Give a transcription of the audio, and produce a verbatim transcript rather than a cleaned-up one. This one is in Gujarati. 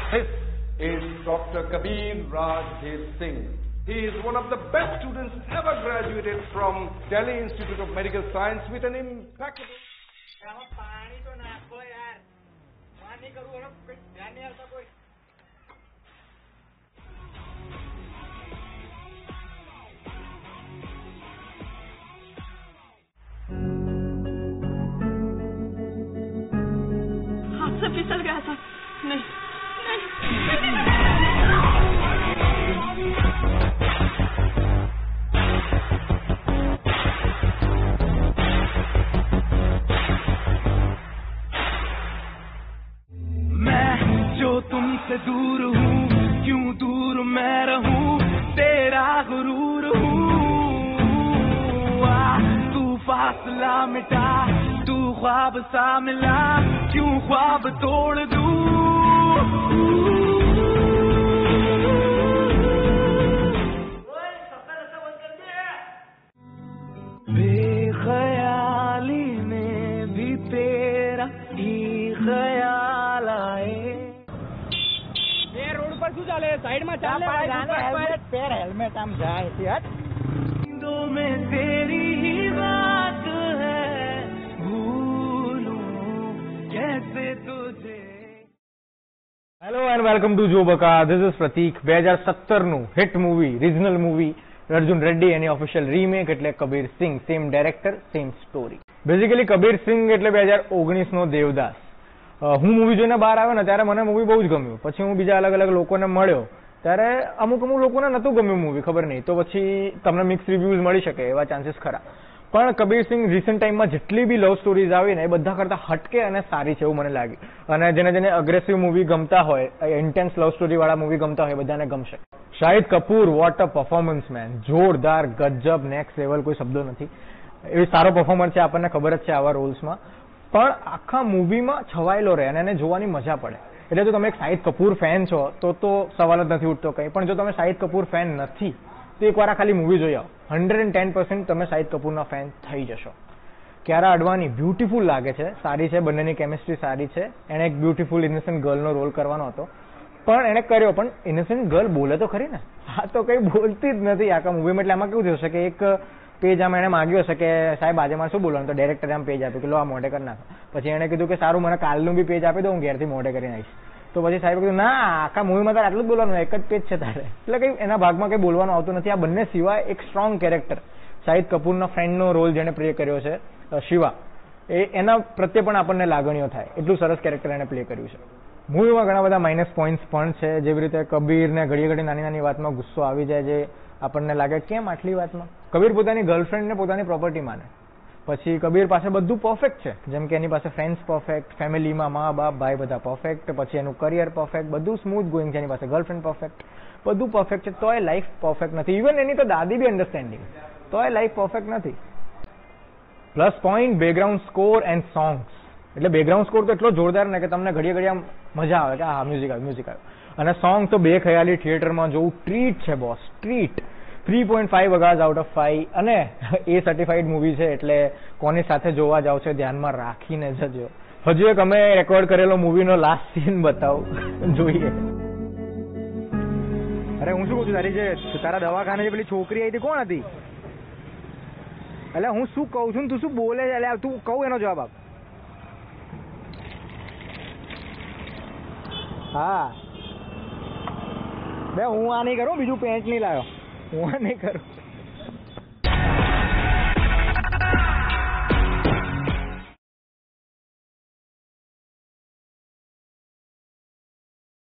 This is Doctor Kabir Rajdev Singh. He is one of the best students ever graduated from Delhi Institute of Medical Science with an impeccable... हाथ से फिसल गया था। नहीं, नहीं। मैं जो तुमसे दूर हूँ, क्यों दूर मैं रहूँ, तेरा गुरूर हूँ। तू फासला मिटा, तू ख्वाब सा मिला, क्यों ख्वाब तोड़ दूँ। बेख्याली में भी तेरा ही ख्याल आए। ये रोड पर क्यों चाले? साइड में चाले। हेलमेट पेर, हेलमेट हम जाए हट। दो में तेरी ही बात है, भूलूं कैसे तुझे। હેલો એન્ડ વેલકમ ટુ જો બકા. ધીસ ઇઝ પ્રતીક. બે હજાર સત્તર નું hit movie, regional movie Arjun Reddy એની ઓફિશિયલ રીમેક એટલે Kabir Singh. Same director, same story. Basically Kabir Singh એટલે બે હજાર ઓગણીસ નો દેવદાસ. હું મૂવી જોઈને બહાર આવ્યો ને ત્યારે મને મૂવી બહુ જ ગમ્યું. પછી હું બીજા અલગ અલગ લોકોને મળ્યો ત્યારે અમુક અમુક લોકોને નહોતું ગમ્યું મૂવી, ખબર નહીં. તો પછી તમને મિક્સ રિવ્યુઝ મળી શકે એવા ચાન્સીસ ખરા. પણ કબીર સિંહ રિસન્ટ ટાઈમમાં જેટલી બી લવ સ્ટોરીઝ આવી ને એ બધા કરતા હટકે અને સારી છે એવું મને લાગ્યું. અને જેને જેને અગ્રેસિવ મૂવી ગમતા હોય, ઇન્ટેન્સ લવ સ્ટોરી વાળા મૂવી ગમતા હોય, બધાને ગમશે. Shahid Kapoor, what a performance man. જોરદાર, ગજબ, નેક્સ્ટ લેવલ, કોઈ શબ્દો નથી. એવી સારો પરફોર્મન્સ છે, આપણને ખબર જ છે આવા રોલ્સમાં. પણ આખા મૂવીમાં છવાયેલો રહે અને એને જોવાની મજા પડે. એટલે જો તમે એક શાહિદ કપૂર ફેન છો તો તો સવાલ જ નથી ઉઠતો કંઈ. પણ જો તમે શાહિદ કપૂર ફેન નથી તો એકવાર આ ખાલી મૂવી જોઈ આવો. હંડ્રેડ એન્ડ ટેન પર્સન્ટ તમે શાહિદ કપૂરના ફેન થઈ જશો. કિયારા અડવાણી બ્યુટીફુલ લાગે છે, સારી છે, બંનેની કેમિસ્ટ્રી સારી છે. એણે એક બ્યુટીફુલ ઇનોસન્ટ ગર્લનો રોલ કરવાનો હતો પણ એણે કર્યો. પણ ઇનોસન્ટ ગર્લ બોલે તો ખરી ને, આ તો કંઈ બોલતી જ નથી આખા મૂવીમાં. એટલે આમાં કેવું થયું હશે કે એક પેજ આમાં એને માગ્યું હશે કે સાહેબ આજે મારે શું બોલવાનું, તો ડાયરેક્ટરે આમ પેજ આપ્યું કે લો આ મોઢે કરી નાખો. પછી એણે કીધું કે સારું મને કાલનું બી પેજ આપી દો, હું ઘેરથી મોઢે કરીને આવીશ. તો પછી સાહેબ કીધું ના, આખા મૂવીમાં તારે આટલું જ બોલવાનું, એક જ પેજ છે તારે. એટલે કંઈ એના ભાગમાં કંઈ બોલવાનું આવતું નથી. આ બંને સિવાય એક સ્ટ્રોંગ કેરેક્ટર, શાહિદ કપૂરના ફ્રેન્ડનો રોલ જેણે પ્લે કર્યો છે શિવા, એ એના પ્રત્યે પણ આપણને લાગણીઓ થાય એટલું સરસ કેરેક્ટર એને પ્લે કર્યું છે. મૂવીમાં ઘણા બધા માઇનસ પોઈન્ટ્સ પણ છે. જેવી રીતે કબીરને ઘડીએ ઘડી નાની નાની વાતમાં ગુસ્સો આવી જાય, જે આપણને લાગે કેમ આટલી વાતમાં. કબીર પોતાની ગર્લફ્રેન્ડને પોતાની પ્રોપર્ટી માને. પછી કબીર પાસે બધું પરફેક્ટ છે, જેમ કે એની પાસે ફ્રેન્ડ્સ પરફેક્ટ, ફેમિલીમાં મા બાપ ભાઈ બધા પરફેક્ટ, પછી એનું કરિયર પરફેક્ટ, બધું સ્મૂથ ગોઈંગ છે. એની પાસે ગર્લફ્રેન્ડ પરફેક્ટ, બધું પરફેક્ટ છે, તોય લાઈફ પરફેક્ટ નથી. ઇવન એની તો દાદી બી અન્ડરસ્ટેન્ડિંગ, તોય લાઈફ પરફેક્ટ નથી. Plus point background score and songs. એટલે બેકગ્રાઉન્ડ સ્કોર તો એટલો જોરદાર ને કે તમને ઘડીએ ઘડી આમ મજા આવે કે હા મ્યુઝિક આવ્યું મ્યુઝિક આવ્યું. અને સોંગ તો બે ખયાલી થિયેટરમાં જોવું ટ્રીટ છે boss, treat. Three point five અગાર્સ આઉટ ઓફ ફાઈવ. અને એ સર્ટિફાઈડ મૂવી છે એટલે કોની સાથે જોવા જાવ છે ધ્યાનમાં રાખીને જજો. હજુ એક અમે રેકોર્ડ કરેલો મૂવીનો લાસ્ટ સીન બતાવું, જોઈએ. અરે હું શું કહું છું, તારી જે તારા દવાખાને જે પેલી છોકરી આવી હતી કોણ હતી? એટલે હું શું કહું છું તું શું બોલે છે? એટલે તું કહું એનો જવાબ આપ. હા બે હું આ નહીં કરું, બીજું પેન્ટ નહીં લાવ્યો, હું આ નહીં કરું.